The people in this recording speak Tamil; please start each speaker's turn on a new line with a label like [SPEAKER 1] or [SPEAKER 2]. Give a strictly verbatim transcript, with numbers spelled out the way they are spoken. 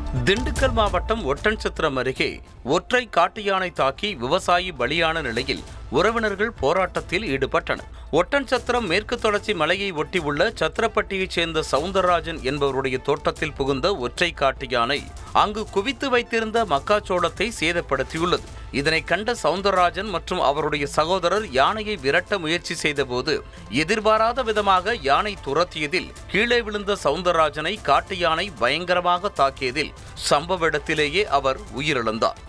[SPEAKER 1] திண்டுக்கல் மாவட்டம் ஒட்டன்சத்திரம் அருகே ஒற்றை காட்டு யானை தாக்கி விவசாயி பலியான நிலையில் உறவினர்கள் போராட்டத்தில் ஈடுபட்டனர். ஒட்டன்சத்திரம் மேற்கு தொடர்ச்சி மலையை ஒட்டியுள்ள சத்திரப்பட்டியைச் சேர்ந்த சவுந்தரராஜன் என்பவருடைய தோட்டத்தில் புகுந்த ஒற்றை காட்டு யானை அங்கு குவித்து வைத்திருந்த மக்காச்சோளத்தை சேதப்படுத்தியுள்ளது. இதனை கண்ட சவுந்தரராஜன் மற்றும் அவருடைய சகோதரர் யானையை விரட்ட முயற்சி செய்தபோது எதிர்பாராத விதமாக யானை துரத்தியதில் கீழே விழுந்த சவுந்தரராஜனை காட்டு யானை பயங்கரமாக தாக்கியதில் சம்பவ இடத்திலேயே அவர் உயிரிழந்தார்.